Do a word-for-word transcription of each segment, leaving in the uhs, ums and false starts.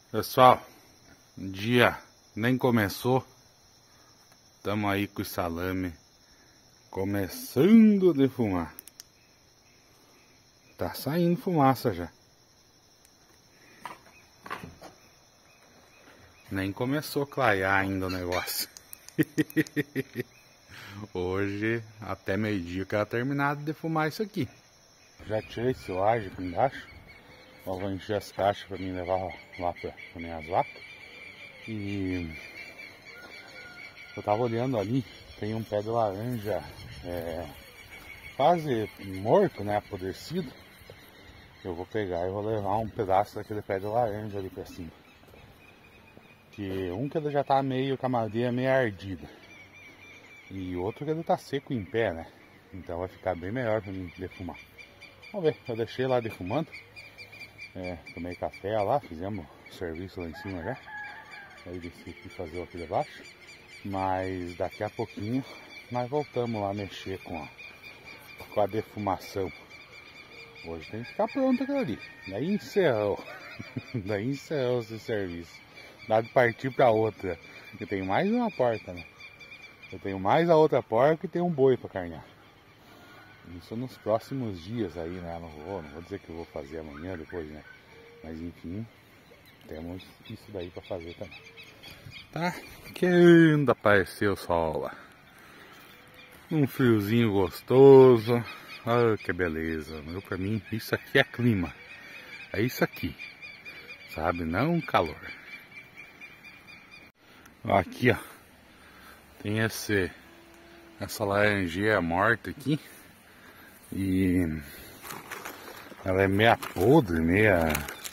Pessoal, o dia nem começou, estamos aí com o salame começando a defumar. Tá saindo fumaça já. Nem começou a clarear ainda o negócio. Hoje, até meio-dia, eu quero terminar de defumar isso aqui. Já tirei silagem aqui embaixo. Eu vou encher as caixas para mim levar lá para minhas vacas. E eu tava olhando ali, tem um pé de laranja é, quase morto, né, apodrecido. Eu vou pegar e vou levar um pedaço daquele pé de laranja ali para cima. Que um que ele já tá meio com a madeira meio ardida. E outro que ele tá seco em pé, né? Então vai ficar bem melhor para mim defumar. Vamos ver, eu deixei lá defumando. É, tomei café lá, fizemos serviço lá em cima já. Aí desci aqui fazer o aqui de baixo. Mas daqui a pouquinho nós voltamos lá mexer com a, com a defumação. Hoje tem que ficar pronto aquilo ali. Daí encerrou. Daí encerrou esse serviço. Dá de partir para outra. Eu tenho mais uma porta, né? Eu tenho mais a outra porta e tem um boi para carnear. Isso nos próximos dias aí, né? Não vou, não vou dizer que eu vou fazer amanhã, depois, né? Mas enfim, temos isso daí para fazer também. Tá? Que ainda apareceu o sol lá. Um friozinho gostoso. Ah, que beleza. Eu, pra mim, isso aqui é clima. É isso aqui. Sabe? Não calor. Aqui, ó. Tem esse, essa laranjeira morta aqui. E ela é meia podre, meia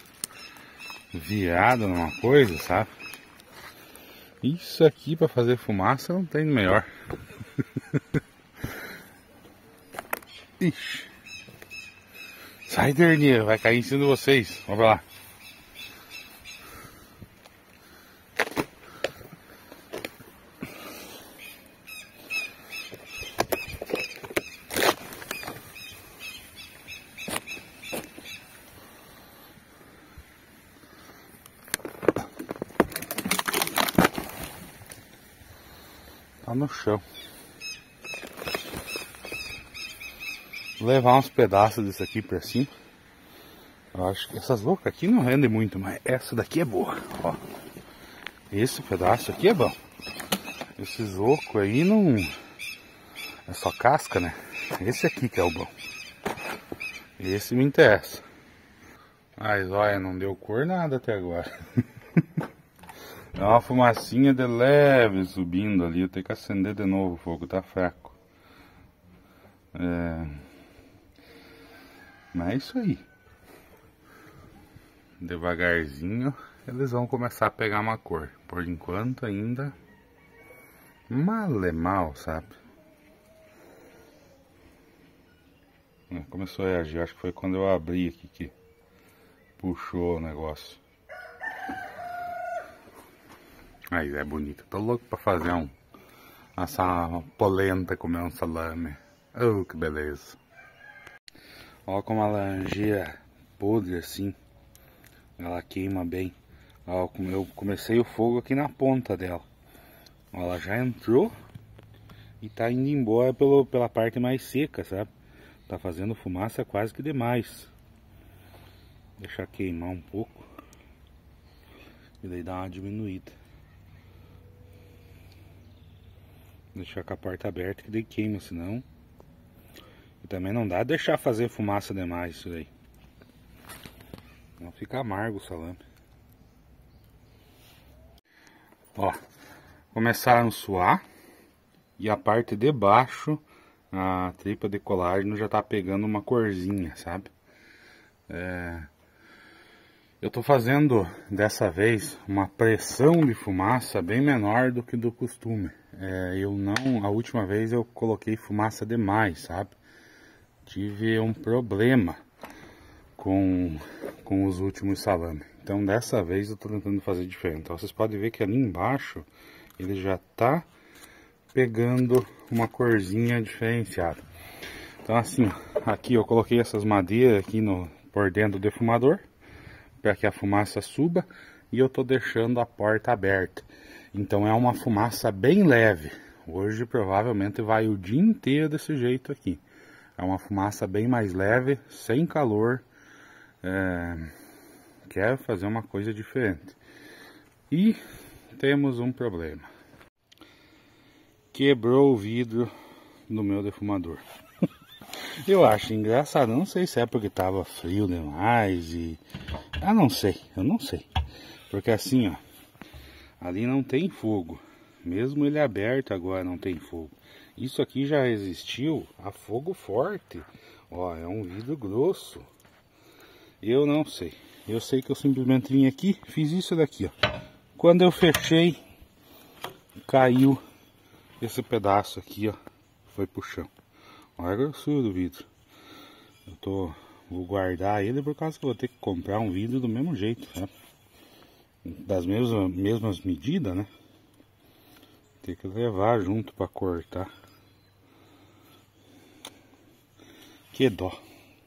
virada numa coisa, sabe? Isso aqui para fazer fumaça não tem melhor. Ixi. Sai, terneira, vai cair em cima de vocês. Vamos lá. Tá no chão. Vou levar uns pedaços desse aqui pra cima. Eu acho que essas loucas aqui não rendem muito, mas essa daqui é boa. Ó. Esse pedaço aqui é bom. Esses loucos aí não... é só casca, né? Esse aqui que é o bom. Esse me interessa. Mas olha, não deu cor nada até agora. É uma fumacinha de leve subindo ali. Eu tenho que acender de novo, o fogo tá fraco. É... Mas é isso aí. Devagarzinho eles vão começar a pegar uma cor. Por enquanto ainda mal é mal, sabe? Começou a reagir, acho que foi quando eu abri aqui que puxou o negócio. Mas é bonito, tô louco pra fazer um assar uma polenta, comer um salame. Oh, que beleza. Olha como a laranjeira podre assim, ela queima bem. Ó, eu comecei o fogo aqui na ponta dela. Ó, ela já entrou e tá indo embora pelo, pela parte mais seca, sabe? Tá fazendo fumaça quase que demais. Deixar queimar um pouco e daí dar uma diminuída. Deixar com a porta aberta que daí queima, senão. E também não dá deixar fazer fumaça demais isso daí. Não fica amargo o salame. Ó, começaram a suar. E a parte de baixo, a tripa de colágeno já tá pegando uma corzinha, sabe? É... Eu tô fazendo dessa vez uma pressão de fumaça bem menor do que do costume. É, eu não, a última vez eu coloquei fumaça demais, sabe? Tive um problema com, com os últimos salames. Então dessa vez eu tô tentando fazer diferente. Então vocês podem ver que ali embaixo ele já tá pegando uma corzinha diferenciada. Então assim, ó, aqui eu coloquei essas madeiras aqui no, por dentro do defumador. para que a fumaça suba e eu tô deixando a porta aberta. Então é uma fumaça bem leve. Hoje provavelmente vai o dia inteiro desse jeito aqui. É uma fumaça bem mais leve, sem calor. É... Quero fazer uma coisa diferente. E temos um problema. Quebrou o vidro do meu defumador. Eu acho engraçado, não sei se é porque tava frio demais e... Ah, não sei, eu não sei. Porque assim, ó, ali não tem fogo. Mesmo ele aberto agora não tem fogo. Isso aqui já resistiu a fogo forte. Ó, é um vidro grosso. Eu não sei. Eu sei que eu simplesmente vim aqui, fiz isso daqui, ó. Quando eu fechei, caiu esse pedaço aqui, ó. Foi pro chão. Olha a grossura do vidro. Eu tô, vou guardar ele por causa que eu vou ter que comprar um vidro do mesmo jeito, né? Das mesmas, mesmas medidas, né? Tem que levar junto para cortar. Que dó.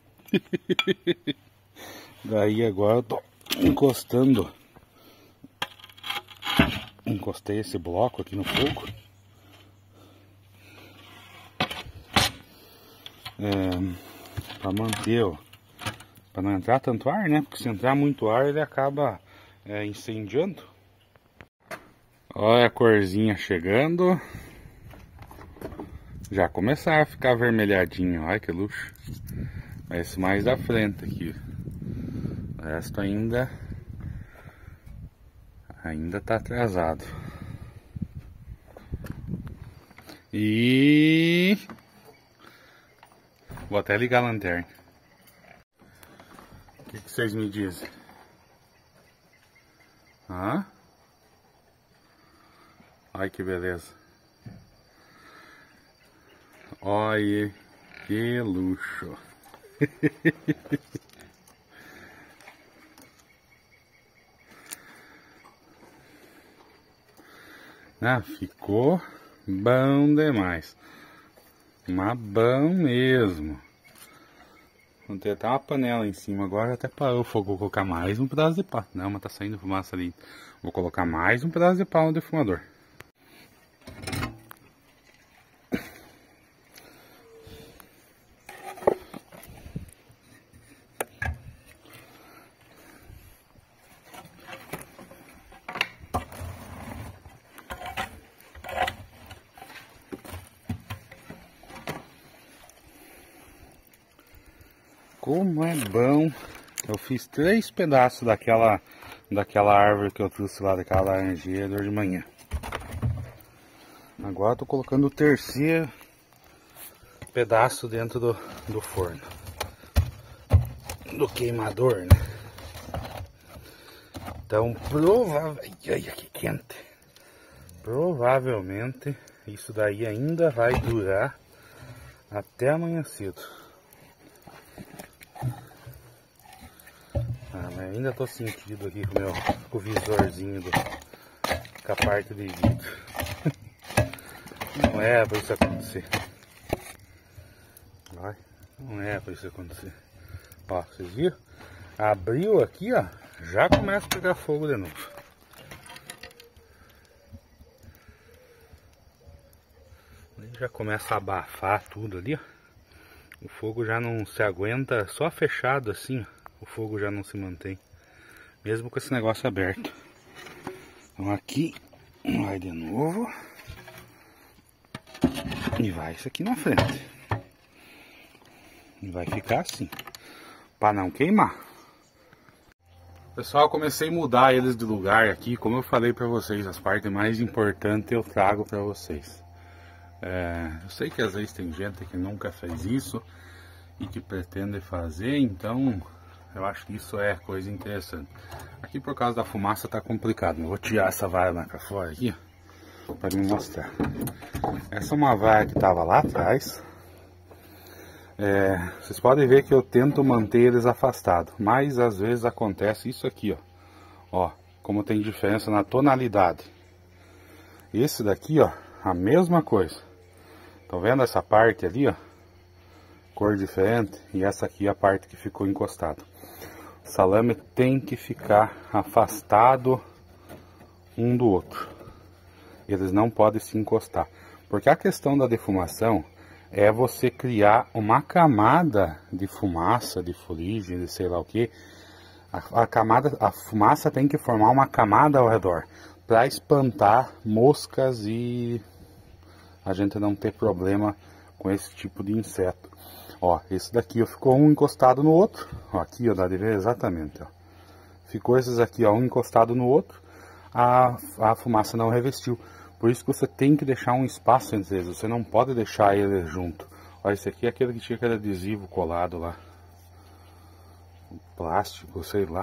Daí agora eu tô encostando. Encostei esse bloco aqui no fogo. É, para manter, ó, para não entrar tanto ar, né? Porque se entrar muito ar ele acaba é, incendiando. Olha a corzinha chegando. Já começaram a ficar avermelhadinho. Olha que luxo. Esse mais da frente aqui. O resto ainda ainda tá atrasado. E vou até ligar a lanterna. O que, que vocês me dizem? Hã? Olha que beleza. Olha que luxo. Ah, ficou bom demais. Mas bom mesmo. Vou ter até uma panela em cima agora, até parou o fogo. Vou colocar mais um pedaço de pau. Não, mas tá saindo fumaça ali. Vou colocar mais um pedaço de pau no defumador. Como é bom. Eu fiz três pedaços daquela daquela árvore que eu trouxe lá, daquela laranjeira de manhã. Agora tô colocando o terceiro pedaço dentro do, do forno. Do queimador, né? Então, provavelmente... Olha que quente. Provavelmente isso daí ainda vai durar até amanhã cedo. Ah, mas ainda tô sentindo aqui com o meu com o visorzinho do, com a parte de vidro. Não é pra isso acontecer. Vai. Não é pra isso acontecer. Ó, vocês viram? Abriu aqui, ó. Já começa a pegar fogo de novo. Já começa a abafar tudo ali, ó. O fogo já não se aguenta, só fechado assim, ó. O fogo já não se mantém, mesmo com esse negócio aberto. Então aqui vai de novo e vai isso aqui na frente. E vai ficar assim, para não queimar. Pessoal, comecei a mudar eles de lugar aqui. Como eu falei para vocês, as partes mais importantes eu trago para vocês. É, eu sei que às vezes tem gente que nunca fez isso e que pretende fazer, então eu acho que isso é coisa interessante. Aqui por causa da fumaça tá complicado. Eu vou tirar essa vara pra fora aqui para me mostrar. Essa é uma vara que tava lá atrás. É, vocês podem ver que eu tento manter eles afastados, mas às vezes acontece isso aqui, ó. Ó, como tem diferença na tonalidade. Esse daqui, ó, a mesma coisa. Estão vendo essa parte ali, ó? Cor diferente. E essa aqui é a parte que ficou encostada. salame tem que ficar afastado um do outro. Eles não podem se encostar. Porque a questão da defumação é você criar uma camada de fumaça, de fuligem, de sei lá o que. A, a, camada, a fumaça tem que formar uma camada ao redor para espantar moscas e a gente não ter problema com esse tipo de inseto. Ó, esse daqui ó, ficou um encostado no outro. Ó, aqui ó, dá de ver exatamente. Ó. Ficou esses aqui ó, um encostado no outro. A, a fumaça não revestiu. Por isso que você tem que deixar um espaço entre eles. Você não pode deixar eles junto. Olha, esse aqui é aquele que tinha aquele adesivo colado lá. Plástico, sei lá.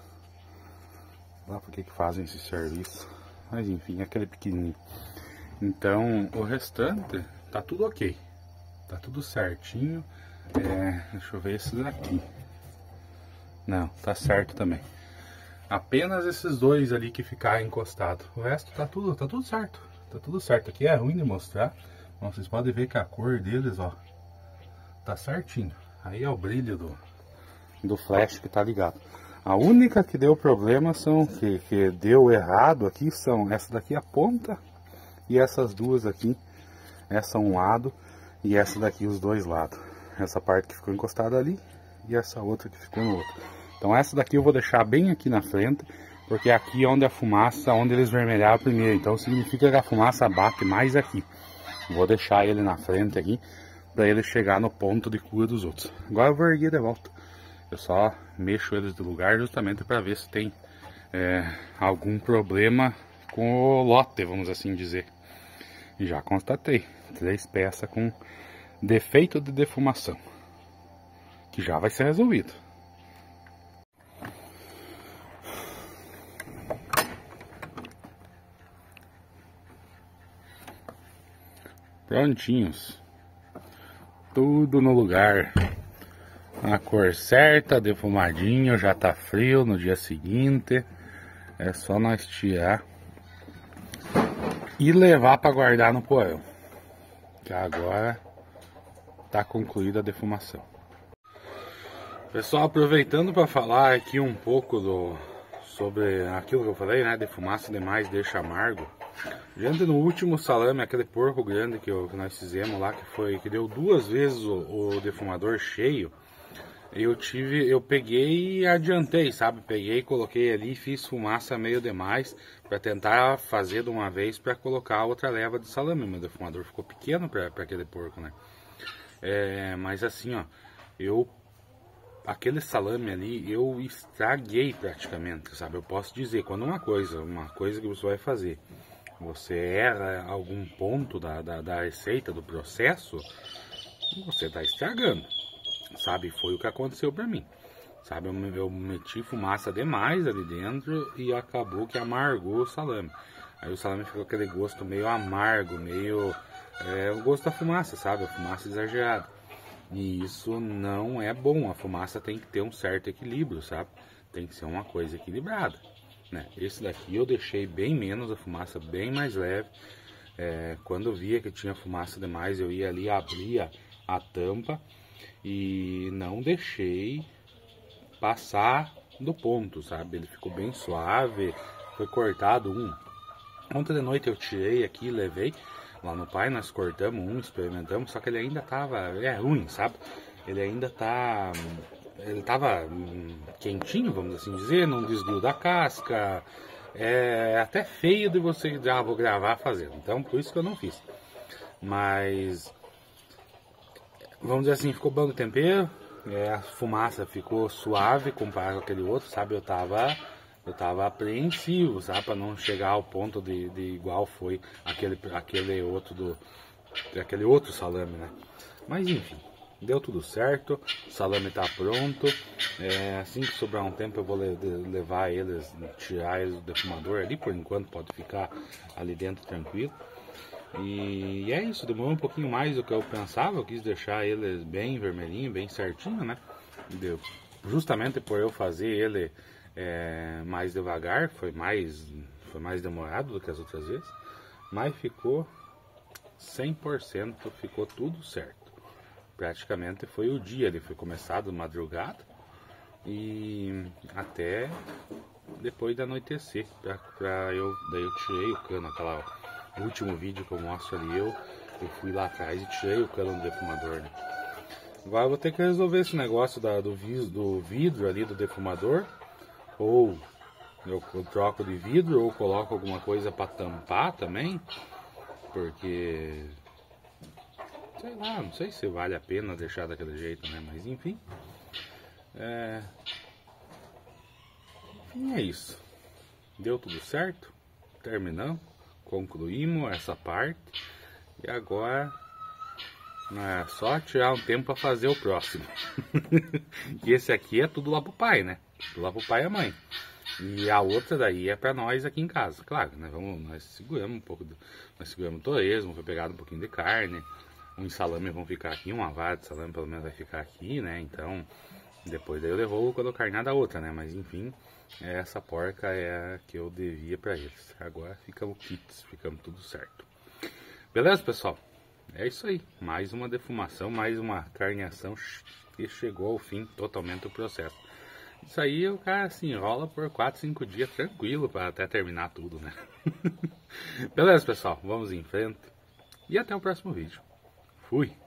Lá por que que fazem esse serviço. Mas enfim, é aquele pequenininho. Então, o restante tá tudo ok. Tá tudo certinho. É, deixa eu ver esse daqui. Não, tá certo também. Apenas esses dois ali que ficaram encostados. O resto tá tudo, tá tudo certo. Tá tudo certo. Aqui é ruim de mostrar. Bom, vocês podem ver que a cor deles, ó, tá certinho. Aí é o brilho do, do flash que tá ligado. A única que deu problema são, que, que deu errado aqui, são essa daqui a ponta e essas duas aqui. Essa um lado e essa daqui os dois lados. Essa parte que ficou encostada ali e essa outra que ficou no outro. Então essa daqui eu vou deixar bem aqui na frente, porque aqui é onde a fumaça, onde eles vermelharam primeiro. Então significa que a fumaça bate mais aqui. Vou deixar ele na frente aqui, para ele chegar no ponto de cura dos outros. Agora eu vou erguer de volta. Eu só mexo eles do lugar justamente para ver se tem é, algum problema com o lote, vamos assim dizer. E já constatei, três peças com defeito de defumação, que já vai ser resolvido. Prontinhos, tudo no lugar, a cor certa, defumadinho, já tá frio no dia seguinte, é só nós tirar e levar para guardar no porão, que agora tá concluída a defumação. Pessoal, aproveitando para falar aqui um pouco do, sobre aquilo que eu falei, né, defumaça demais deixa amargo. Gente, no último salame, aquele porco grande que, eu, que nós fizemos lá, que foi que deu duas vezes o, o defumador cheio, eu tive, eu peguei e adiantei, sabe? Peguei, coloquei ali e fiz fumaça meio demais para tentar fazer de uma vez para colocar outra leva de salame. Meu defumador ficou pequeno para aquele porco, né? É, mas assim, ó, eu aquele salame ali eu estraguei praticamente, sabe? Eu posso dizer, quando uma coisa, uma coisa que você vai fazer, você erra algum ponto da, da, da receita, do processo, você está estragando, sabe? Foi o que aconteceu para mim, sabe? Eu, eu meti fumaça demais ali dentro e acabou que amargou o salame. Aí o salame ficou aquele gosto meio amargo, meio... É, o gosto da fumaça, sabe? A fumaça exagerada. E isso não é bom, a fumaça tem que ter um certo equilíbrio, sabe? Tem que ser uma coisa equilibrada. Né? Esse daqui eu deixei bem menos, a fumaça bem mais leve. É, quando eu via que tinha fumaça demais, eu ia ali, abria a tampa e não deixei passar do ponto, sabe? Ele ficou bem suave, foi cortado um. Ontem de noite eu tirei aqui, levei lá no pai, nós cortamos um, experimentamos, só que ele ainda tava, é ruim, sabe? Ele ainda tá... Ele tava quentinho, vamos assim dizer, não desgruda a casca, é até feio de você, já ah, vou gravar fazendo, então por isso que eu não fiz. Mas, vamos dizer assim, ficou bom de tempero, é, a fumaça ficou suave comparado com aquele outro, sabe, eu tava, eu tava apreensivo, sabe, para não chegar ao ponto de, de igual foi aquele, aquele outro do, aquele outro salame, né, mas enfim. Deu tudo certo, o salame está pronto, é, assim que sobrar um tempo eu vou le levar eles, tirar eles do defumador ali, por enquanto pode ficar ali dentro tranquilo. E, e é isso, demorou um pouquinho mais do que eu pensava, eu quis deixar eles bem vermelhinho, bem certinho, né? Deu, justamente por eu fazer ele é, mais devagar, foi mais, foi mais demorado do que as outras vezes, mas ficou cem por cento, ficou tudo certo. Praticamente foi o dia, ele foi começado madrugada, E até depois de anoitecer, pra, pra eu, daí eu tirei o cano, aquela o último vídeo que eu mostro ali, eu, eu fui lá atrás e tirei o cano do defumador, né? Agora eu vou ter que resolver esse negócio da, do, vis, do vidro ali do defumador, ou eu, eu troco de vidro, ou coloco alguma coisa para tampar também, porque sei lá, não sei se vale a pena deixar daquele jeito, né? Mas enfim, é, enfim, é isso. Deu tudo certo, terminamos, concluímos essa parte e agora é só tirar um tempo para fazer o próximo. E esse aqui é tudo lá pro pai, né? Tudo lá pro pai e a mãe. E a outra daí é para nós aqui em casa, claro, né? Vamos, nós seguramos um pouco, do, nós seguramos o torresmo, foi pegado um pouquinho de carne, uns salame vão ficar aqui, uma vara de salame pelo menos vai ficar aqui, né? Então, depois daí eu devolvo quando a carne da outra, né? Mas enfim, essa porca é a que eu devia para eles. Agora ficamos kits, ficamos tudo certo. Beleza, pessoal? É isso aí, mais uma defumação, mais uma carneação que chegou ao fim totalmente do processo. Isso aí o cara se enrola por quatro, cinco dias tranquilo para até terminar tudo, né? Beleza, pessoal? Vamos em frente e até o próximo vídeo. Fui!